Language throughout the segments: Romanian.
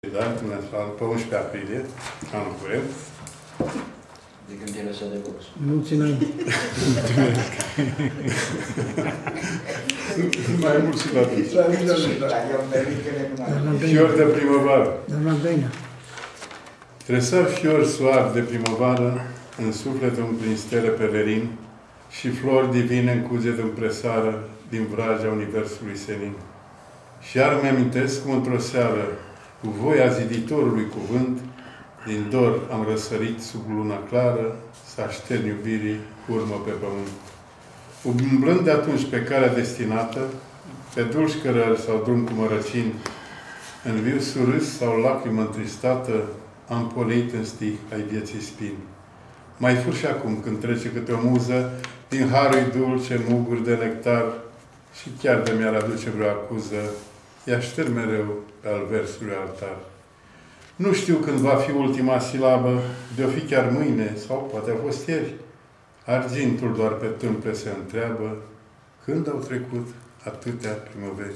Evident, pe 11 aprilie, anul curent. De când te-ai lăsat de box. Mulți înainte. Mai mult și la tine. Fior de primăvară. Doamna Dăina. Tresar fior soar de primăvară, în sufletul prin stele pelerin, și flori divine în cuget împresară din vraja universului senin. Și iar mi-amintesc cum într-o seară, cu voia ziditorului cuvânt, din dor am răsărit sub luna clară, să aștern iubirii urmă pe pământ. Umblând de atunci pe calea destinată, pe dulci cărări sau drum cu mărăcini, în viu surâs sau lacrimă întristată, am polit în stih ai vieții spin. Mai fur și acum, când trece câte o muză, din harul dulce, muguri de nectar, și chiar de mi-ar aduce vreo acuză, i-aș șterg mereu pe al versului altar. Nu știu când va fi ultima silabă, de-o fi chiar mâine, sau poate a fost ieri. Argintul doar pe tâmple se întreabă, când au trecut atâtea primăveri.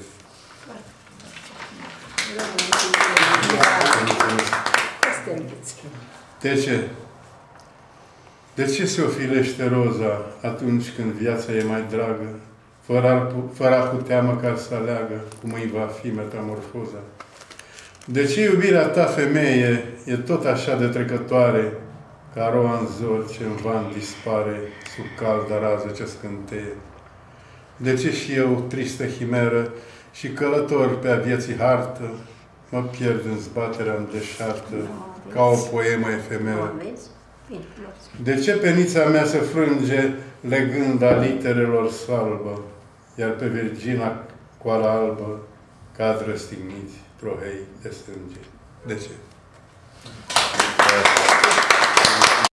De ce? De ce se ofilește roza atunci când viața e mai dragă, fără a putea măcar să aleagă cum îi va fi metamorfoza? De ce iubirea ta, femeie, e tot așa de trecătoare, ca roa în zor ce în van dispare sub calda rază ce scânteie? De ce și eu, tristă himeră și călător pe a vieții hartă, mă pierd în zbaterea îndeșartă ca o poemă efemeră? De ce penița mea se frânge legând a literelor salbă, iar pe Virgina coala albă cad răstigniți trohei de sânge? De ce?